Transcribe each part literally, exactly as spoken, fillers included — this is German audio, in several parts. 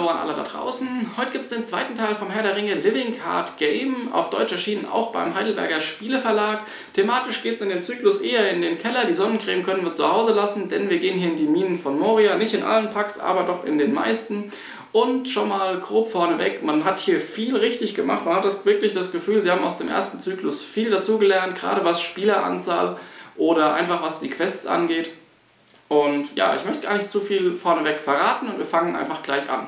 hallo an alle da draußen. Heute gibt es den zweiten Teil vom Herr der Ringe Living Card Game, auf Deutsch erschienen auch beim Heidelberger Spieleverlag. Thematisch geht es in dem Zyklus eher in den Keller, die Sonnencreme können wir zu Hause lassen, denn wir gehen hier in die Minen von Moria, nicht in allen Packs, aber doch in den meisten. Und schon mal grob vorneweg, man hat hier viel richtig gemacht, man hat das, wirklich das Gefühl, sie haben aus dem ersten Zyklus viel dazugelernt, gerade was Spieleranzahl oder einfach was die Quests angeht. Und ja, ich möchte gar nicht zu viel vorneweg verraten und wir fangen einfach gleich an.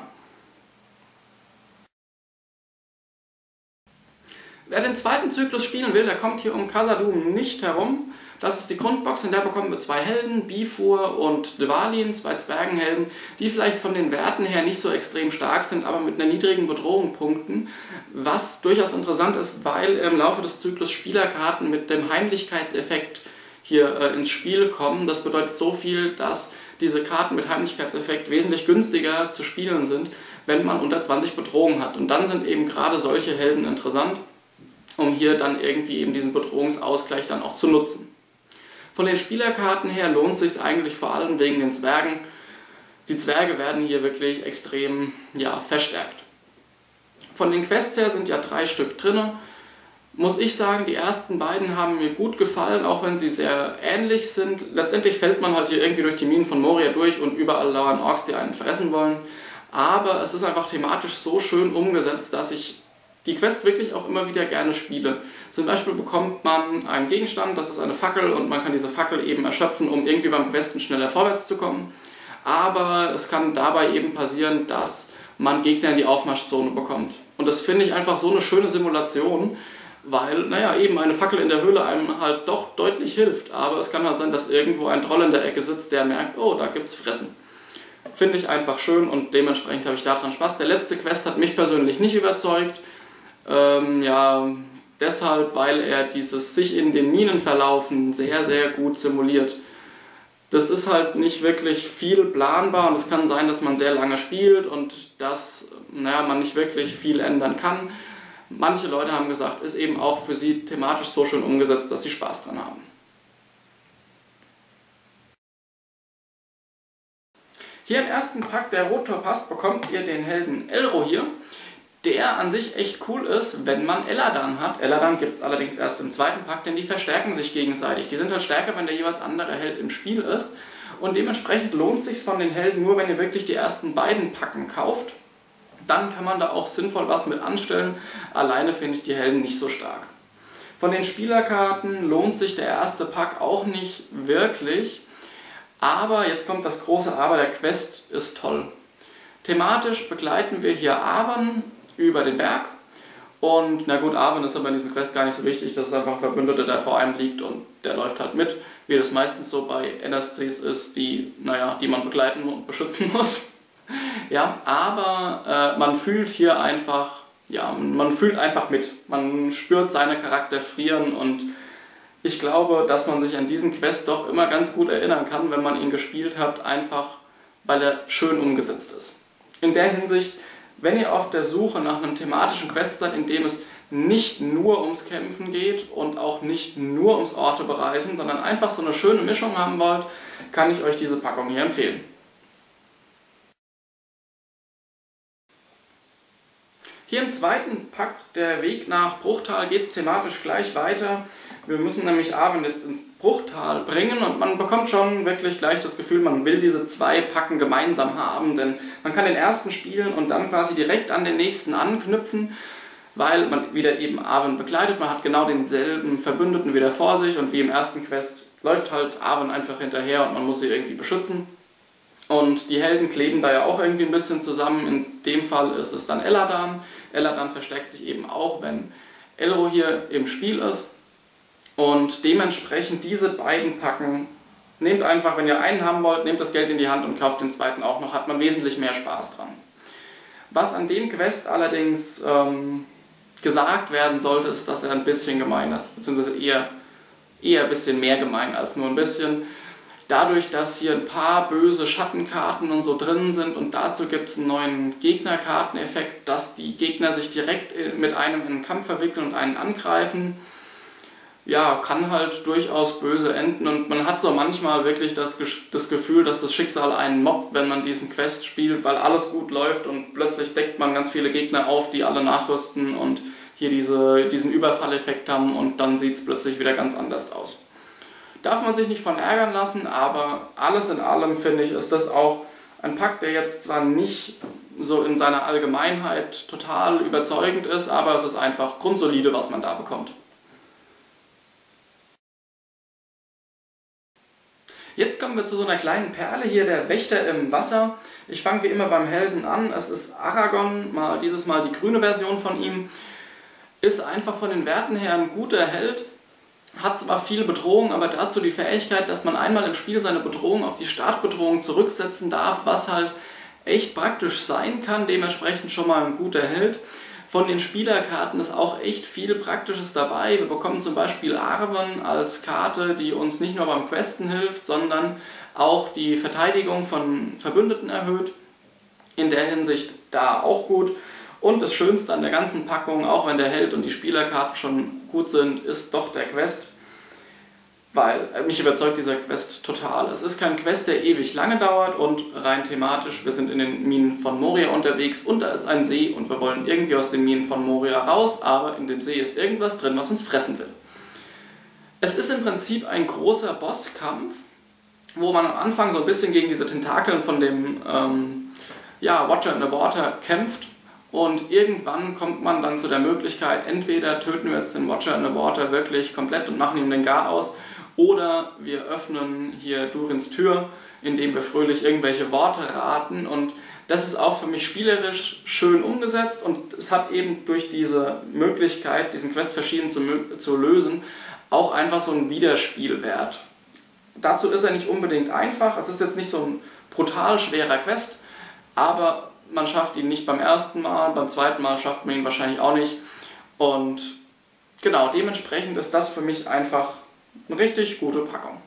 Wer den zweiten Zyklus spielen will, der kommt hier um Khazad-dûm nicht herum. Das ist die Grundbox, in der bekommen wir zwei Helden, Bifur und Dvalin, zwei Zwergenhelden, die vielleicht von den Werten her nicht so extrem stark sind, aber mit einer niedrigen Bedrohung punkten. Was durchaus interessant ist, weil im Laufe des Zyklus Spielerkarten mit dem Heimlichkeitseffekt hier äh, ins Spiel kommen. Das bedeutet so viel, dass diese Karten mit Heimlichkeitseffekt wesentlich günstiger zu spielen sind, wenn man unter zwanzig Bedrohungen hat. Und dann sind eben gerade solche Helden interessant, um hier dann irgendwie eben diesen Bedrohungsausgleich dann auch zu nutzen. Von den Spielerkarten her lohnt es sich eigentlich vor allem wegen den Zwergen. Die Zwerge werden hier wirklich extrem ja, verstärkt. Von den Quests her sind ja drei Stück drin. Muss ich sagen, die ersten beiden haben mir gut gefallen, auch wenn sie sehr ähnlich sind. Letztendlich fällt man halt hier irgendwie durch die Minen von Moria durch und überall lauern Orks, die einen fressen wollen. Aber es ist einfach thematisch so schön umgesetzt, dass ich die Quests wirklich auch immer wieder gerne spiele. Zum Beispiel bekommt man einen Gegenstand, das ist eine Fackel, und man kann diese Fackel eben erschöpfen, um irgendwie beim Questen schneller vorwärts zu kommen. Aber es kann dabei eben passieren, dass man Gegner in die Aufmarschzone bekommt. Und das finde ich einfach so eine schöne Simulation, weil, naja, eben eine Fackel in der Höhle einem halt doch deutlich hilft. Aber es kann halt sein, dass irgendwo ein Troll in der Ecke sitzt, der merkt, oh, da gibt's Fressen. Finde ich einfach schön und dementsprechend habe ich daran Spaß. Der letzte Quest hat mich persönlich nicht überzeugt. Ähm, ja, deshalb, weil er dieses sich in den Minen verlaufen sehr, sehr gut simuliert. Das ist halt nicht wirklich viel planbar und es kann sein, dass man sehr lange spielt und dass, naja, man nicht wirklich viel ändern kann. Manche Leute haben gesagt, ist eben auch für sie thematisch so schön umgesetzt, dass sie Spaß dran haben. Hier im ersten Pack, der Rottor passt, bekommt ihr den Helden Elrohir, der an sich echt cool ist, wenn man Elladan hat. Elladan gibt es allerdings erst im zweiten Pack, denn die verstärken sich gegenseitig. Die sind halt stärker, wenn der jeweils andere Held im Spiel ist. Und dementsprechend lohnt es sich von den Helden nur, wenn ihr wirklich die ersten beiden Packen kauft. Dann kann man da auch sinnvoll was mit anstellen. Alleine finde ich die Helden nicht so stark. Von den Spielerkarten lohnt sich der erste Pack auch nicht wirklich. Aber, jetzt kommt das große Aber, der Quest ist toll. Thematisch begleiten wir hier Arwen über den Berg. Und na gut, Arwen ist aber in diesem Quest gar nicht so wichtig. Das ist einfach ein Verbündeter, der vor einem liegt und der läuft halt mit. Wie das meistens so bei N S Cs ist, die, naja, die man begleiten und beschützen muss. Ja, aber äh, man fühlt hier einfach, ja, man fühlt einfach mit. Man spürt seine Charakter frieren und ich glaube, dass man sich an diesen Quest doch immer ganz gut erinnern kann, wenn man ihn gespielt hat, einfach weil er schön umgesetzt ist. In der Hinsicht, wenn ihr auf der Suche nach einem thematischen Quest seid, in dem es nicht nur ums Kämpfen geht und auch nicht nur ums Orte bereisen, sondern einfach so eine schöne Mischung haben wollt, kann ich euch diese Packung hier empfehlen. Hier im zweiten Pack, der Weg nach Bruchtal, geht es thematisch gleich weiter. Wir müssen nämlich Arwen jetzt ins Bruchtal bringen und man bekommt schon wirklich gleich das Gefühl, man will diese zwei Packen gemeinsam haben, denn man kann den ersten spielen und dann quasi direkt an den nächsten anknüpfen, weil man wieder eben Arwen begleitet, man hat genau denselben Verbündeten wieder vor sich und wie im ersten Quest läuft halt Arwen einfach hinterher und man muss sie irgendwie beschützen. Und die Helden kleben da ja auch irgendwie ein bisschen zusammen. In dem Fall ist es dann Elladan. Elladan verstärkt sich eben auch, wenn Elrohir im Spiel ist. Und dementsprechend diese beiden Packen, nehmt einfach, wenn ihr einen haben wollt, nehmt das Geld in die Hand und kauft den zweiten auch noch, hat man wesentlich mehr Spaß dran. Was an dem Quest allerdings ähm, gesagt werden sollte, ist, dass er ein bisschen gemein ist, beziehungsweise eher, eher ein bisschen mehr gemein als nur ein bisschen. Dadurch, dass hier ein paar böse Schattenkarten und so drin sind und dazu gibt es einen neuen Gegnerkarteneffekt, dass die Gegner sich direkt mit einem in den Kampf verwickeln und einen angreifen. ja, kann halt durchaus böse enden und man hat so manchmal wirklich das, das Gefühl, dass das Schicksal einen mobbt, wenn man diesen Quest spielt, weil alles gut läuft und plötzlich deckt man ganz viele Gegner auf, die alle nachrüsten und hier diese, diesen Überfalleffekt haben und dann sieht es plötzlich wieder ganz anders aus. Darf man sich nicht von ärgern lassen, aber alles in allem finde ich, ist das auch ein Pack, der jetzt zwar nicht so in seiner Allgemeinheit total überzeugend ist, aber es ist einfach grundsolide, was man da bekommt. Jetzt kommen wir zu so einer kleinen Perle hier, der Wächter im Wasser. Ich fange wie immer beim Helden an. Es ist Aragorn, mal, dieses Mal die grüne Version von ihm. Ist einfach von den Werten her ein guter Held. Hat zwar viel Bedrohung, aber dazu die Fähigkeit, dass man einmal im Spiel seine Bedrohung auf die Startbedrohung zurücksetzen darf, was halt echt praktisch sein kann. Dementsprechend schon mal ein guter Held. Von den Spielerkarten ist auch echt viel Praktisches dabei. Wir bekommen zum Beispiel Arwen als Karte, die uns nicht nur beim Questen hilft, sondern auch die Verteidigung von Verbündeten erhöht. In der Hinsicht da auch gut. Und das Schönste an der ganzen Packung, auch wenn der Held und die Spielerkarten schon gut sind, ist doch der Quest. Weil mich überzeugt dieser Quest total. Es ist kein Quest, der ewig lange dauert und rein thematisch, wir sind in den Minen von Moria unterwegs und da ist ein See und wir wollen irgendwie aus den Minen von Moria raus, aber in dem See ist irgendwas drin, was uns fressen will. Es ist im Prinzip ein großer Bosskampf, wo man am Anfang so ein bisschen gegen diese Tentakeln von dem ähm, ja, Watcher in the Water kämpft. Und irgendwann kommt man dann zu der Möglichkeit, entweder töten wir jetzt den Watcher in the Water wirklich komplett und machen ihm den Gar aus, oder wir öffnen hier Durins Tür, indem wir fröhlich irgendwelche Worte raten. Und das ist auch für mich spielerisch schön umgesetzt und es hat eben durch diese Möglichkeit, diesen Quest verschieden zu, zu lösen, auch einfach so einen Wiederspielwert. Dazu ist er nicht unbedingt einfach, es ist jetzt nicht so ein brutal schwerer Quest, aber man schafft ihn nicht beim ersten Mal, beim zweiten Mal schafft man ihn wahrscheinlich auch nicht. Und genau, dementsprechend ist das für mich einfach eine richtig gute Packung.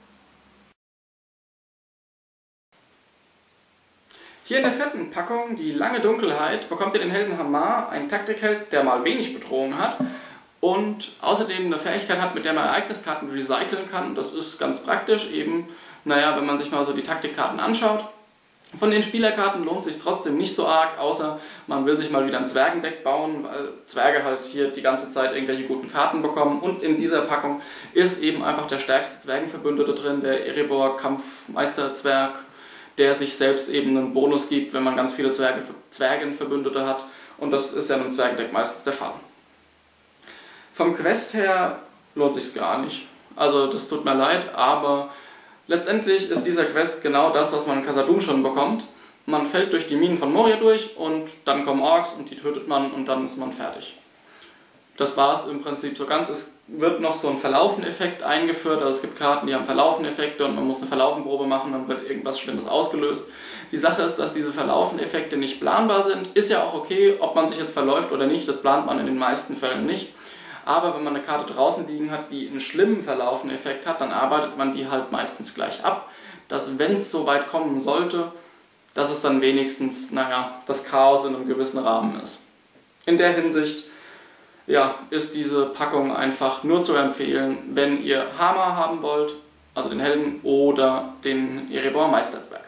Hier in der vierten Packung, die lange Dunkelheit, bekommt ihr den Helden Hamar, einen Taktikheld, der mal wenig Bedrohung hat und außerdem eine Fähigkeit hat, mit der man Ereigniskarten recyceln kann. Das ist ganz praktisch, eben, naja, wenn man sich mal so die Taktikkarten anschaut. Von den Spielerkarten lohnt es sich trotzdem nicht so arg, außer man will sich mal wieder ein Zwergendeck bauen, weil Zwerge halt hier die ganze Zeit irgendwelche guten Karten bekommen. Und in dieser Packung ist eben einfach der stärkste Zwergenverbündete drin, der Erebor Kampfmeisterzwerg, der sich selbst eben einen Bonus gibt, wenn man ganz viele Zwerge, Zwergenverbündete hat. Und das ist ja in einem Zwergendeck meistens der Fall. Vom Quest her lohnt es sich gar nicht. Also das tut mir leid, aber letztendlich ist dieser Quest genau das, was man in Khazad-dûm schon bekommt. Man fällt durch die Minen von Moria durch und dann kommen Orks und die tötet man und dann ist man fertig. Das war es im Prinzip so ganz. Es wird noch so ein Verlaufen-Effekt eingeführt, also es gibt Karten, die haben Verlaufen-Effekte und man muss eine Verlaufen-Probe machen, dann wird irgendwas Schlimmes ausgelöst. Die Sache ist, dass diese Verlaufen-Effekte nicht planbar sind. Ist ja auch okay, ob man sich jetzt verläuft oder nicht, das plant man in den meisten Fällen nicht. Aber wenn man eine Karte draußen liegen hat, die einen schlimmen Verlaufen-Effekt hat, dann arbeitet man die halt meistens gleich ab. Dass, wenn es so weit kommen sollte, dass es dann wenigstens, naja, das Chaos in einem gewissen Rahmen ist. In der Hinsicht, ja, ist diese Packung einfach nur zu empfehlen, wenn ihr Hamar haben wollt, also den Helden, oder den Erebor Meisterzwerg.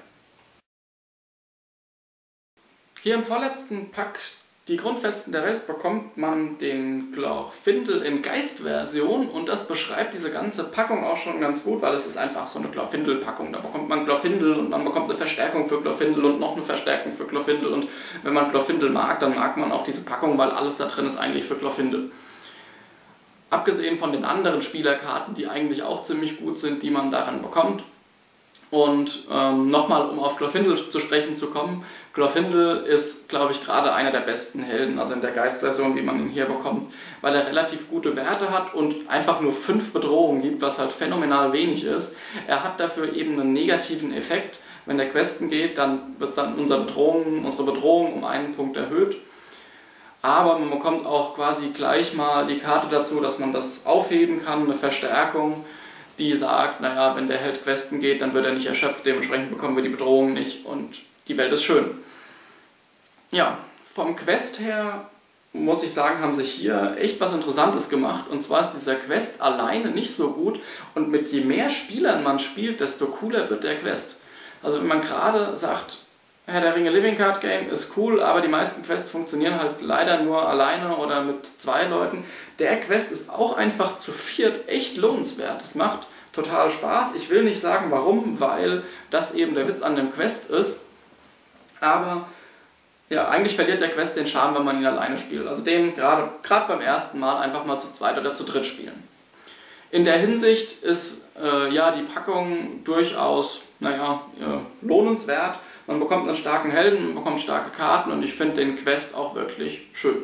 Hier im vorletzten Pack, die Grundfesten der Welt, bekommt man den Glorfindel in Geist-Version und das beschreibt diese ganze Packung auch schon ganz gut, weil es ist einfach so eine Glorfindel-Packung. Da bekommt man Glorfindel und man bekommt eine Verstärkung für Glorfindel und noch eine Verstärkung für Glorfindel und wenn man Glorfindel mag, dann mag man auch diese Packung, weil alles da drin ist eigentlich für Glorfindel. Abgesehen von den anderen Spielerkarten, die eigentlich auch ziemlich gut sind, die man daran bekommt. Und ähm, nochmal, um auf Glorfindel zu sprechen zu kommen, Glorfindel ist, glaube ich, gerade einer der besten Helden, also in der Geistversion, wie man ihn hier bekommt, weil er relativ gute Werte hat und einfach nur fünf Bedrohungen gibt, was halt phänomenal wenig ist. Er hat dafür eben einen negativen Effekt. Wenn der Questen geht, dann wird dann unsere Bedrohung, unsere Bedrohung um einen Punkt erhöht. Aber man bekommt auch quasi gleich mal die Karte dazu, dass man das aufheben kann, eine Verstärkung, die sagt, naja, wenn der Held Questen geht, dann wird er nicht erschöpft, dementsprechend bekommen wir die Bedrohung nicht und die Welt ist schön. Ja, vom Quest her muss ich sagen, haben sich hier echt was Interessantes gemacht. Und zwar ist dieser Quest alleine nicht so gut. Und mit je mehr Spielern man spielt, desto cooler wird der Quest. Also wenn man gerade sagt, Herr der Ringe Living Card Game ist cool, aber die meisten Quests funktionieren halt leider nur alleine oder mit zwei Leuten. Der Quest ist auch einfach zu viert echt lohnenswert. Es macht total Spaß. Ich will nicht sagen warum, weil das eben der Witz an dem Quest ist. Aber ja, eigentlich verliert der Quest den Charme, wenn man ihn alleine spielt. Also den gerade gerade beim ersten Mal einfach mal zu zweit oder zu dritt spielen. In der Hinsicht ist äh, ja die Packung durchaus, naja, äh, lohnenswert. Man bekommt einen starken Helden, man bekommt starke Karten und ich finde den Quest auch wirklich schön.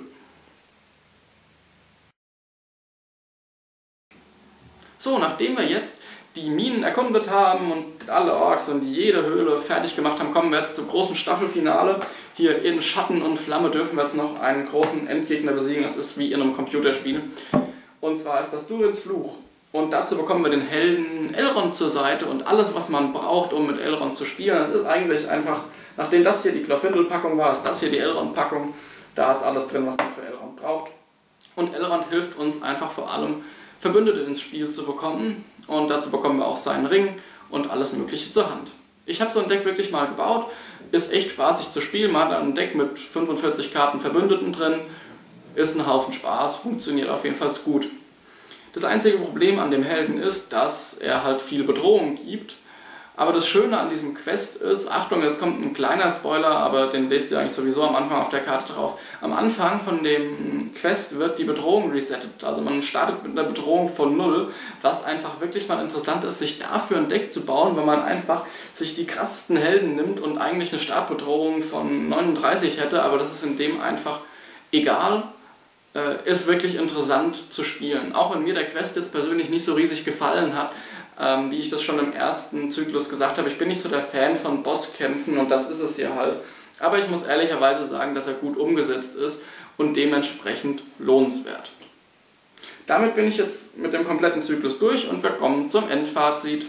So, nachdem wir jetzt die Minen erkundet haben und alle Orks und jede Höhle fertig gemacht haben, kommen wir jetzt zum großen Staffelfinale. Hier in Schatten und Flamme dürfen wir jetzt noch einen großen Endgegner besiegen. Das ist wie in einem Computerspiel. Und zwar ist das Durins Fluch. Und dazu bekommen wir den Helden Elrond zur Seite und alles, was man braucht, um mit Elrond zu spielen. Das ist eigentlich einfach, nachdem das hier die Glorfindel-Packung war, ist das hier die Elrond-Packung. Da ist alles drin, was man für Elrond braucht. Und Elrond hilft uns einfach vor allem, Verbündete ins Spiel zu bekommen. Und dazu bekommen wir auch seinen Ring und alles Mögliche zur Hand. Ich habe so ein Deck wirklich mal gebaut. Ist echt spaßig zu spielen. Man hat ein Deck mit fünfundvierzig Karten Verbündeten drin. Ist ein Haufen Spaß, funktioniert auf jeden Fall gut. Das einzige Problem an dem Helden ist, dass er halt viel Bedrohung gibt. Aber das Schöne an diesem Quest ist, Achtung, jetzt kommt ein kleiner Spoiler, aber den lest ihr eigentlich sowieso am Anfang auf der Karte drauf. Am Anfang von dem Quest wird die Bedrohung resettet. Also man startet mit einer Bedrohung von null, was einfach wirklich mal interessant ist, sich dafür ein Deck zu bauen, wenn man einfach sich die krassesten Helden nimmt und eigentlich eine Startbedrohung von neununddreißig hätte, aber das ist in dem einfach egal. Ist wirklich interessant zu spielen. Auch wenn mir der Quest jetzt persönlich nicht so riesig gefallen hat, ähm, wie ich das schon im ersten Zyklus gesagt habe, ich bin nicht so der Fan von Bosskämpfen und das ist es hier halt. Aber ich muss ehrlicherweise sagen, dass er gut umgesetzt ist und dementsprechend lohnenswert. Damit bin ich jetzt mit dem kompletten Zyklus durch und wir kommen zum Endfazit.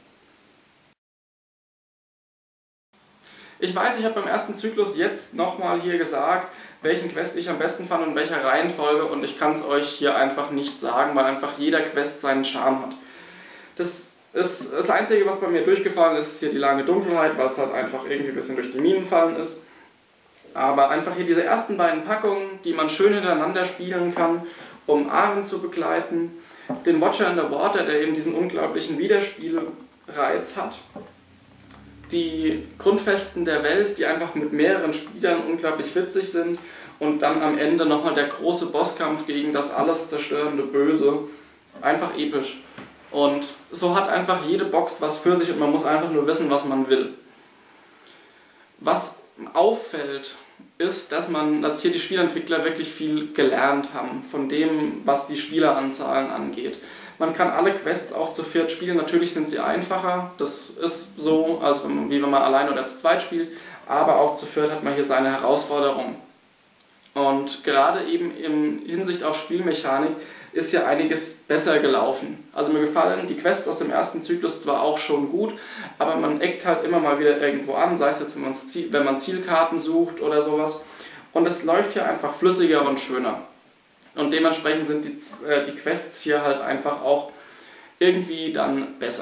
Ich weiß, ich habe beim ersten Zyklus jetzt nochmal hier gesagt, welchen Quest ich am besten fand und in welcher Reihenfolge und ich kann es euch hier einfach nicht sagen, weil einfach jeder Quest seinen Charme hat. Das ist das Einzige, was bei mir durchgefallen ist, ist hier die lange Dunkelheit, weil es halt einfach irgendwie ein bisschen durch die Minen fallen ist. Aber einfach hier diese ersten beiden Packungen, die man schön hintereinander spielen kann, um Arwen zu begleiten. Den Watcher in the Water, der eben diesen unglaublichen Wiederspielreiz hat. Die Grundfesten der Welt, die einfach mit mehreren Spielern unglaublich witzig sind und dann am Ende nochmal der große Bosskampf gegen das alles zerstörende Böse. Einfach episch. Und so hat einfach jede Box was für sich und man muss einfach nur wissen, was man will. Was auffällt, ist, dass, man, dass hier die Spielentwickler wirklich viel gelernt haben von dem, was die Spieleranzahlen angeht. Man kann alle Quests auch zu viert spielen, natürlich sind sie einfacher, das ist so, als wenn man, wie wenn man allein oder zu zweit spielt, aber auch zu viert hat man hier seine Herausforderung. Und gerade eben in Hinsicht auf Spielmechanik ist hier einiges besser gelaufen. Also mir gefallen die Quests aus dem ersten Zyklus zwar auch schon gut, aber man eckt halt immer mal wieder irgendwo an, sei es jetzt, wenn, Ziel, wenn man Zielkarten sucht oder sowas. Und es läuft hier einfach flüssiger und schöner. Und dementsprechend sind die, äh, die Quests hier halt einfach auch irgendwie dann besser.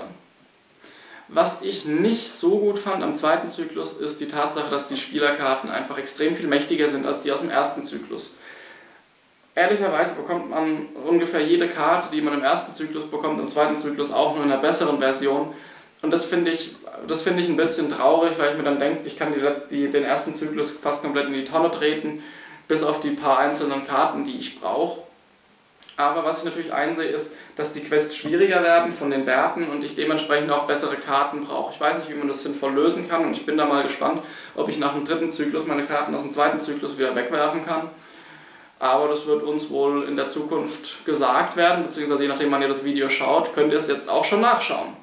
Was ich nicht so gut fand am zweiten Zyklus, ist die Tatsache, dass die Spielerkarten einfach extrem viel mächtiger sind als die aus dem ersten Zyklus. Ehrlicherweise bekommt man ungefähr jede Karte, die man im ersten Zyklus bekommt, im zweiten Zyklus auch nur in einer besseren Version. Und das finde ich, das finde ich ein bisschen traurig, weil ich mir dann denke, ich kann die, die, den ersten Zyklus fast komplett in die Tonne treten, bis auf die paar einzelnen Karten, die ich brauche. Aber was ich natürlich einsehe, ist, dass die Quests schwieriger werden von den Werten und ich dementsprechend auch bessere Karten brauche. Ich weiß nicht, wie man das sinnvoll lösen kann und ich bin da mal gespannt, ob ich nach dem dritten Zyklus meine Karten aus dem zweiten Zyklus wieder wegwerfen kann. Aber das wird uns wohl in der Zukunft gesagt werden, beziehungsweise je nachdem, wann ihr das Video schaut, könnt ihr es jetzt auch schon nachschauen.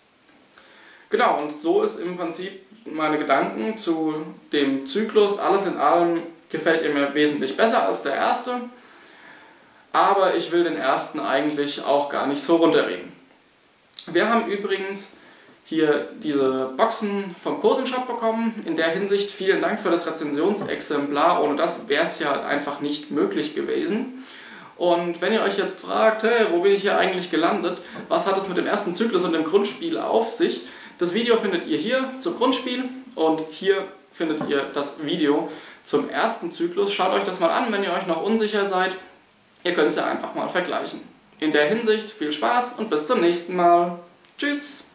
Genau, und so ist im Prinzip meine Gedanken zu dem Zyklus. Alles in allem gefällt ihr mir wesentlich besser als der erste. Aber ich will den ersten eigentlich auch gar nicht so runterreden. Wir haben übrigens hier diese Boxen vom Kosenshop bekommen. In der Hinsicht vielen Dank für das Rezensionsexemplar. Ohne das wäre es ja halt einfach nicht möglich gewesen. Und wenn ihr euch jetzt fragt, hey, wo bin ich hier eigentlich gelandet? Was hat es mit dem ersten Zyklus und dem Grundspiel auf sich? Das Video findet ihr hier zum Grundspiel und hier findet ihr das Video zum ersten Zyklus. Schaut euch das mal an, wenn ihr euch noch unsicher seid. Ihr könnt es ja einfach mal vergleichen. In der Hinsicht viel Spaß und bis zum nächsten Mal. Tschüss!